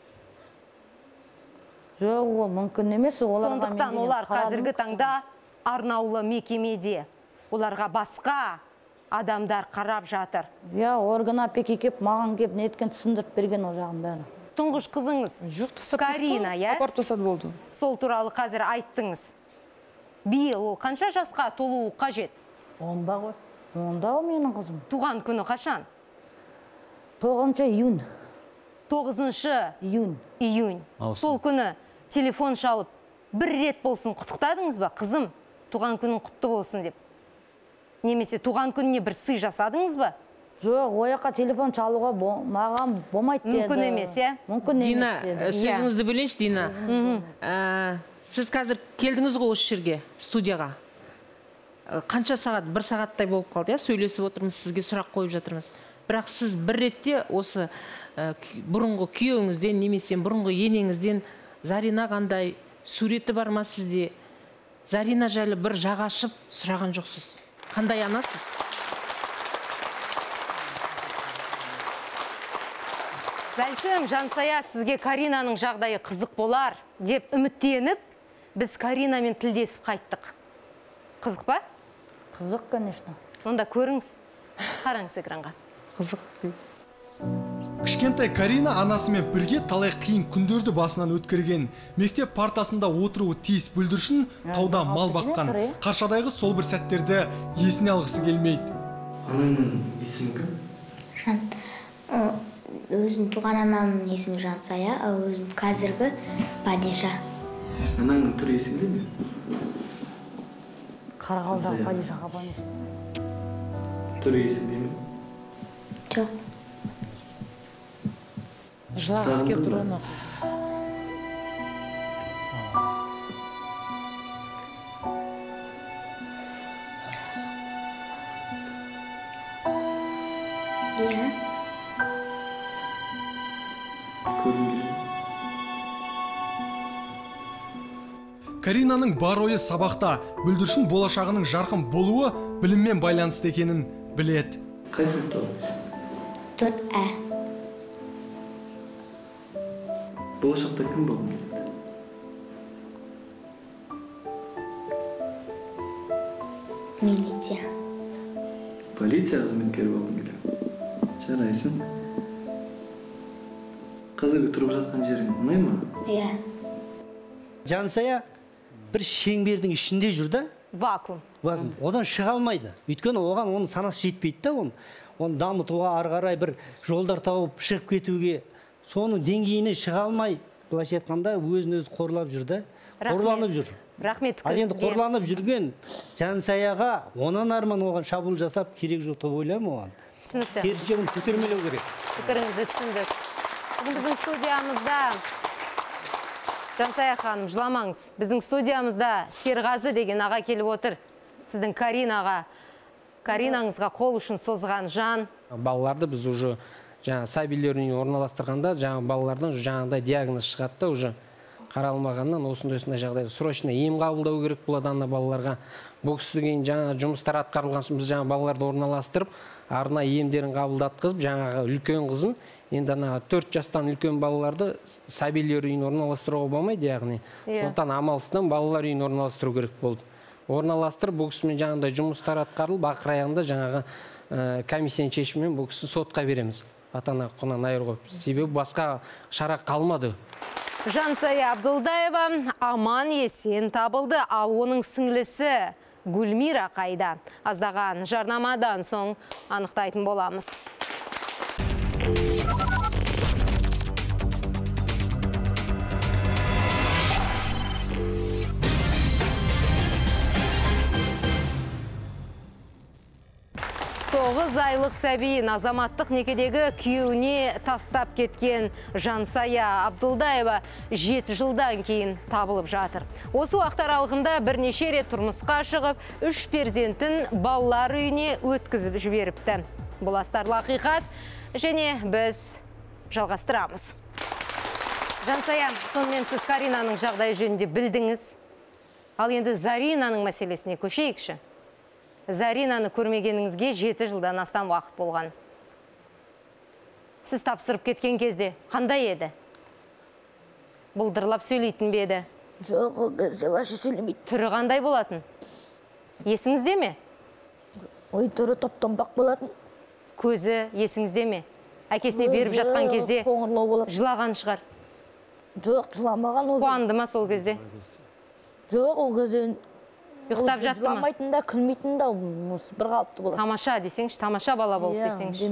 Жоқ, мүмкін емес. Сондықтан олар қазіргі таңда арнаулы мекемеде. Оларға басқа адамдар қарап жатыр. Орган опеки кеп, маған кеп, неткен түсіндіріп берген о жағын бәрі. Тұңғыш қызыңыз Карина, болды. Сол туралы қазір айттыңыз. Биыл ол қанша жасқа толуы қажет? Онда ғой. Онда ғой менің қызым. Туған күні қашан? 9 июнь. 9 июнь. Сол күні телефон шалып, бір рет болсын құттықтадыңыз ба? Қызым, туған күнің құтты болсын деп. Немесе туған күніне бір сый жасадыңыз ба? Жоқ, ояққа телефон шалуға маған болмайды деді. Мүмкін емес, е? Мүмкін емес деді. Дина, сөзіңізді білейінші, Дина. Сіз қазір келдіңіз ғой осы жерге, студияға. Қанша сағат, 1 сағаттай болып қалды, сөйлесіп отырмыз, сізге сұрақ қойып жатырмыз. Бірақ сіз бір ретте осы бұрынғы күйеуіңізден, немесе бұрынғы енеңізден Зарина қандай суреті бар ма сізде? Зарина жайлы бір жағашып сұраған жоқсыз. Қандай анасыз? Бәлкім, Жансая, сізге Каринаның жағдайы қызық болар деп үміттеніп, біз Каринамен тілдесіп қайттық. Қызық па? Қызық, конечно. Онда көріңіз, қараңыз экранға. Қызық дейді. Кішкентай Карина анасымен бірге талай қиын күндерді басынан өткерген. Мектеп партасында отыруы тиіс бүлдіршін тауда мал баққан. Қаршадайғы сол бір сәттерді есіне алғысы келмейді. Анаңның есімі кім? Өзім туған анамның есімі Жансая, өзім қазіргі Падиша. Анаңның түрі есіңде ме? Қарғалдағы Падиша қапанеш. Түрі есіңде ме? Жоқ. Жылағысы кеп тұр оны. Каринаның бар ойы сабақта, бүлдіршін болашағының жарқын болуы біліммен байланысты екенін біледі. Қай сыныпта оқисың? 4А. Болашақта кім болғың келеді? Милиция. Полиция қызметкері болғың келеді. Жарайсың. Қазіргі тұрып жатқан жерің ұнай ма? Иә. Жансая бір шеңбердің ішінде жүр да. Вакуум. Одан шыға алмайды. Өйткені оған оның санасы жетпейді да, оны дамытуға ары қарай бір жолдар тауып шығып кетуге, соның деңгейіне шыға алмай, былайша айтқанда өзін-өзі қорлап жүр да. Қорланып жүр. Рахмет. Ал енді қорланып жүрген Жансаяға онан арман оған шабуыл жасап керек жоқ деп ойлаймын оған. Түсінікті. Керісінше оны көтермелеу керек. Пікіріңізді түсіндік. Бүгін біздің студиямызда Жансая ханым, жыламаңыз. Біздің студиямызда Серғазы деген аға келіп отыр. Сіздің Каринаңызға қол үшін созған жан. Балаларды біз уже сәбилер үйіне орналастырғанда, балалардан жаңағыдай диагноз шығатты, уже қаралмағаннан осындай жағдайда срочно ем қабылдау керек болады ана балаларға. Бұл кісіден жаңа жұмыстар атқарылған соң біз жаңа балаларды орналастырып, арнайы емдерін қабылдатқызып, жаңағы үлкен қызын, енді ана 4 жастан үлкен балаларды сәбилер үйіне орналастыруға болмайды, яғни. Сондықтан амалсыздан балалар үйіне орналастыру керек болды. Орналастырып, бұл кісімен жаңағыдай жұмыстар атқарылып, ақыр аяғында жаңағы комиссияның шешімімен бұл кісі сотқа береміз. Ата-ана құқығынан айыру қойып. Себебі басқа шара қалмады. Жансая Абдулдаева аман есен табылды, ал оның сіңлісі Гүлмира қайда? Аздаған жарнамадан соң анықтайтын боламыз. Тоғыз айлық сәбиін азаматтық некедегі күйеуіне тастап кеткен Жансая Абдулдаева 7 жылдан кейін табылып жатыр. Осы уақыт аралығында бірнеше рет тұрмысқа шығып, 3 перзентін балалар үйіне өткізіп жіберіпті. Бұл астарлы ақиқат, және біз жалғастырамыз. Жансая, сонымен сіз Каринаның жағдайы жөнінде білдіңіз. Ал енді Заринаның мәселесіне көшейікші. Заринаны көрмегеніңізге 7 жылдан астам уақыт болған. Сіз тапсырып кеткен кезде қандай еді? Бұлдырлап сөйлейтін бе еді? Жоқ, ол кезде вообще сөйлемейді. Түрі қандай болатын? Есіңізде ме? Ой, түрі топтанбақ болатын. Көзі есіңізде ме? Әкесіне беріп жатқан кезде жылаған шығар. Жоқ, жыламаған ол. Қуанды ма сол кезде? Жоқ, ол кезде ұйықтап жатты ма? Жыламайтын да, күлмейтін да, бір қалыпты болады. Тамаша десеңші, тамаша бала болып десеңші.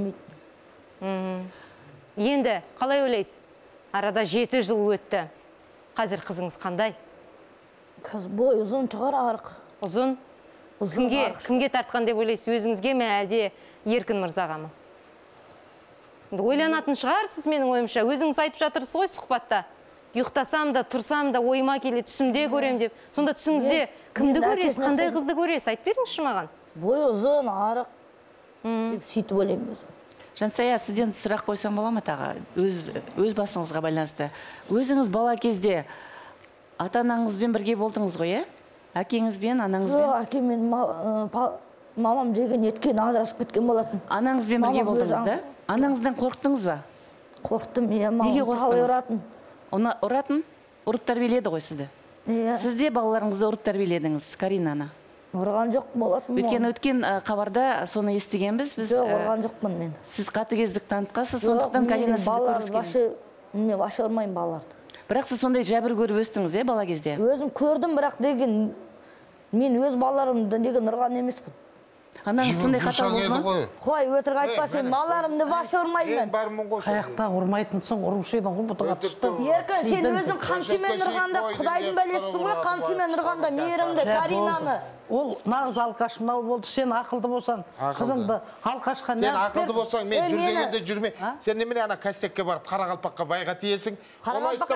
Енді, қалай ойлайсыз? Арада 7 жыл өтті. Қазір қызыңыз қандай? Қазір бой ұзын шығар, арық. Ұзын? Кімге тартқан деп ойлайсыз? Өзіңізге ме, әлде Еркін мырзаға ма? Ойланатын шығарсыз менің ойымша. Өзіңіз айтып жатырсыз ғой сұхбатта. Ұйықтасам да, тұрсам да, ойыма келе, түсімде көрем деп. Сонда түсіңізде кімді көресіз, қандай қызды көресіз? Айтып беріңізші маған. Бой ұзын, арық деп сөйтіп ойлаймыз. Жансая, сізден сұрақ қойсам бола ма тағы? Өз басыңызға байланысты. Өзіңіз бала кезде ата-анаңызбен бірге болдыңыз ғой, е? Әкеңізбен, анаңызбен? Жоқ, әкемен мамам деген еткен ажырасып кеткен болатын. Анаңызбен бірге болдыңыз да? Анаңыздан қорықтыңыз ба? Қорықтым, мамам талай ұратын. Оны ұратын? Ұрып тәрбиеледі ғой сізді? Сіз де балаларыңызды ұрып тәрбиеледіңіз, Каринаны? Ұрған жоқ болатын. Өткен хабарда соны естігенбіз. Жоқ, ұрған жоқпын мен. Сіз қатыгездік танытқансыз, сондықтан Карина сізді көріскен. Мен ваше ұрмайын балаларды. Бірақ сіз сондай жәбір көріп өстіңіз, бала кезде? Өзім көрдім, бірақ деген мен өз балаларымды деген ұрған емеспін. Анаңыз сондай қатал болды ма? Қой, өтірік айтпа, сен балаларымды ваше ұрмаймын. Қаяқта ұрмайтынсың, ұрушы едің ғой, бұтыға түшті. Еркін, сен өзің қамшымен ұрғанда, құдайдың бәлесісің ғой, қамшымен ұрғанда мейірімді, Каринаны. Ол нағыз алқаш мынау болды. Сен ақылды болсаң, қызыңды алқашқа не алып бер? Сен ақылды болсаң, мен жүргенде жүрме. Сен немене ана кастекке барып Қарақалпаққа байға тиесің? Қарақалпаққа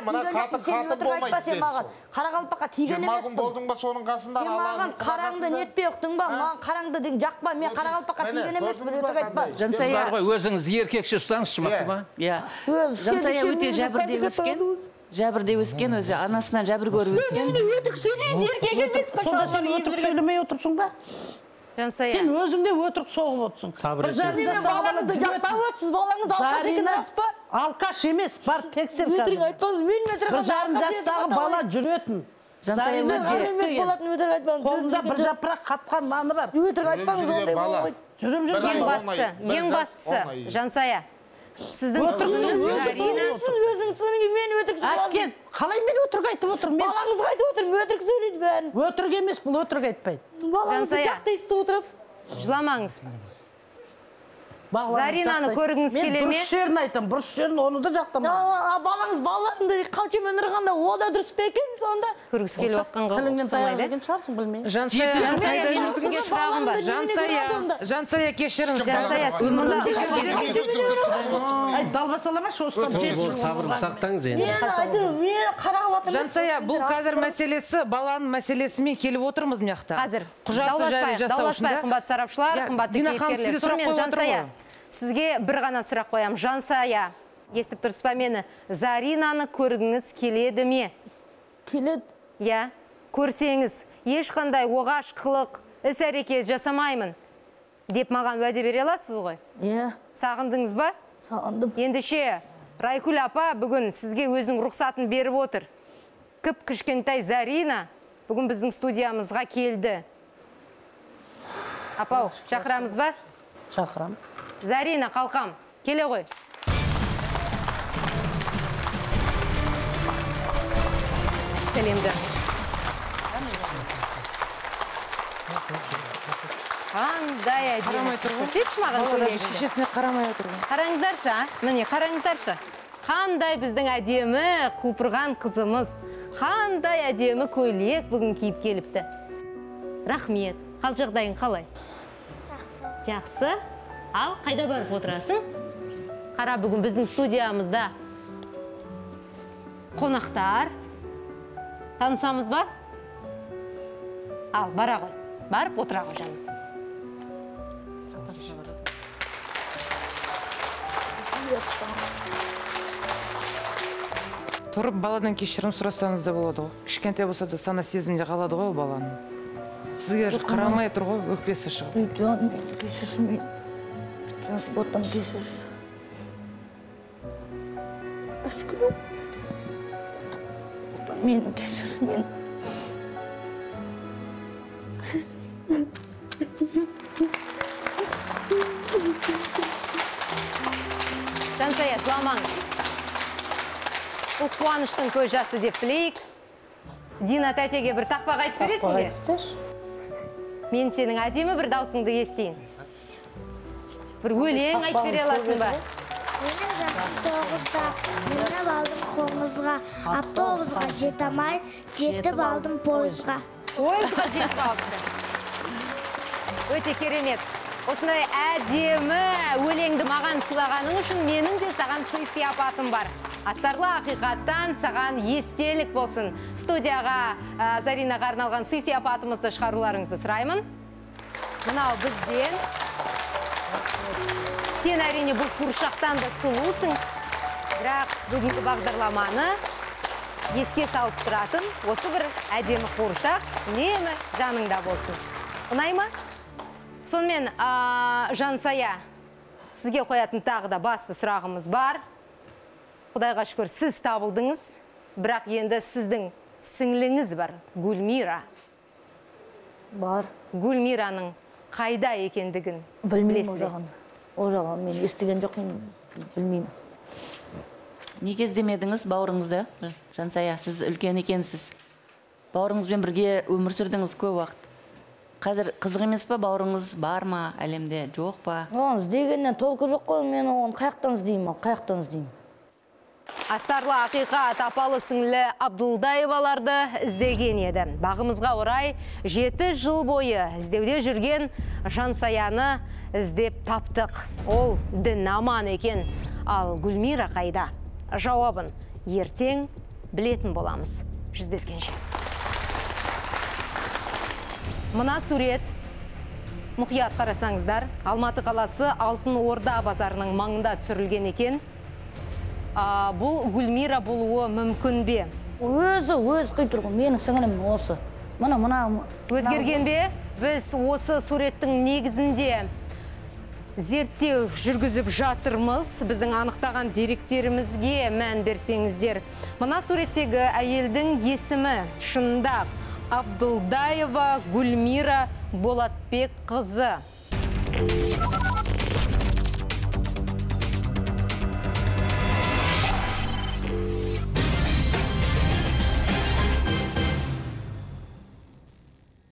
тиген емеспін. болдың ба соның қасында? Сен маған қараңды нетпей ұқтың ба? Маған қараңды деген жақпа. Мен Қарақалпаққа тиген емеспін, өтірік айтпа. Жансая, өзіңіз еркекші ұстаңызшы ма? Жансая өте жәбірде өскен. Жәбірде өскен, өзі анасынан жәбір көріп өскен. Өтік сөйлейді, еркек емес пе? Сонда сен өтірік сөйлемей отырсың ба? Жансая. Сен өзіңде өтірік соғып отырсың. Балаңызды жақтап отырсыз, балаңыз алқаш екен рас па? Алқаш емес, бар тексер қазір. Өтірік айтпаңыз, мен бір жарым жастағы бала жүретін. Қолында бір жапырақ қатқан наны бар. Өтірік айтпаңыз, ондай болмайды. Ең бастысы, Жансая. Сіздің қызыңыз Зарина. Сіз өзіңіз сөйлеген, мен өтірік Әкел, қалай мен өтірік айтып отырмын? Балаңыз айтып отыр, өтірік сөйлейді бәрін. Өтірік емес, бұл өтірік айтпайды. Балаңызды жақты естіп отырасыз. Жыламаңыз. Заринаны көргіңіз келе ме? Мен дұрыс жерін айтам, бұрыс жерін оны да жақтамаймын. Балаңыз балаларыңды қамшымен ұрғанда о да дұрыс па екен сонда? Көргісі келіп отқанға тіліңнен таяқ жеген шығарсың, білмеймін. Жансая кешіріңіз. Жансая, сіз мұнда далбасаламашы осыдан сабырды сақтаңыз енді. Мен айтып, мен қарап отырмын. Жансая, бұл қазір мәселесі баланың мәселесімен келіп отырмыз мияқта. Қазір Құжатты дауласпай, қымбат сарапшылар, қымбатты кейіпкерлер. Сонымен Жансая, сізге бір ғана сұрақ қоям. Жансая, естіп тұрсыз ба мені? Заринаны көргіңіз келеді ме? Келеді. Иә, көрсеңіз, ешқандай оғаш қылық, іс-әрекет жасамаймын деп маған уәде бере аласыз ғой? Иә. Сағындыңыз ба? Сағындым. Ендеше Райкүл апа бүгін сізге өзінің рұқсатын беріп отыр. Кіп-кішкентай Зарина бүгін біздің студиямызға келді. Апау, шақырамыз ба? Шақырам. Зарина, қалқам, келе ғой. Сәлемді. Қандай әдемі. Қарамай тұрғын. Көрсетші маған көргенше. Шешесіне қарамай отырғын. Қараңыздаршы, міне қараңыздаршы. Қандай біздің әдемі құлпырған қызымыз. Қандай әдемі көйлек бүгін киіп келіпті. Рахмет. Қал жағдайың қалай? Жақсы. Ал, қайда барып отырасың? Қара, бүгін біздің студиямызда қонақтар. Танысамыз ба? Ал, бара ғой. Барып отыра ғой жаным. Тұрып баладан кешірім сұрасаңыз да болады ғой. Кішкентай болса да сана сезімде қалады ғой баланың. Сізге қарамай тұр ғой, өкпесі шығып. Жан, кешірсін мен. Жан, ботам кешірсін. Ашкүлім. Мені кешірсін мен. Жансая, жыламаңыз. Бұл қуаныштың көз жасы деп білейік. Дина тәтеге бір тақпақ айтып бересің бе? Мен сенің әдемі бір даусыңды естейін. Бір өлең айтып бере аласың ба? Менің жасым 9-та, мініп алдым қоңызға, автобусға жете алмай, жетіп алдым пойызға. Пойызға жетіп алдым. Өте керемет. Осындай әдемі өлеңді маған сыйлағаның үшін менің де саған сый сияпатым бар. Астарлы ақиқаттан саған естелік болсын. Студияға Заринаға арналған сый сияпатымызды шығаруларыңызды сұраймын. Мынау бізден. Сен әрине бұл қуыршақтан да сұлусың. Бірақ бүгінгі бағдарламаны еске салып тұратын осы бір әдемі қуыршақ үнемі жаныңда болсын. Ұнай ма? Сонымен, Жансая, сізге қоятын тағы да басты сұрағымыз бар. Құдайға шүкір, сіз табылдыңыз, бірақ енді сіздің сіңліңіз бар, Гүлмира. Бар. Гүлмираның қайда екендігін білмеймін о жағын. О жағын мен естіген жоқпын, білмеймін. Неге іздемедіңіз бауырыңызды? Жансая, сіз үлкен екенсіз. Бауырыңызбен бірге өмір сүрдіңіз көп уақыт. Қазір қызық емес па, бауырыңыз бар ма, әлемде жоқ па? Оған іздегеннен толқы жоқ қой, мен оған қаяқтан іздеймін. Астарлы ақиқат апалы сіңлі Абдулдаеваларды іздеген еді. Бағымызға орай 7 жыл бойы іздеуде жүрген Жансаяны іздеп таптық. Ол дін аман екен. Ал Гүлмира қайда? Жауабын ертең білетін боламыз. Жүздескенше. Мына сурет, мұқият қарасаңыздар, Алматы қаласы Алтын Орда базарының маңында түсірілген екен. Бұл Гүлмира болуы мүмкін бе? Өзі қой тұрғын, менің сіңірім осы. Өзгерген бе? Біз осы суреттің негізінде зерттеу жүргізіп жатырмыз. Біздің анықтаған деректерімізге мән берсеңіздер. Мына суреттегі әйелдің есімі шынында Абдулдаева Гүлмира Болатбек қызы.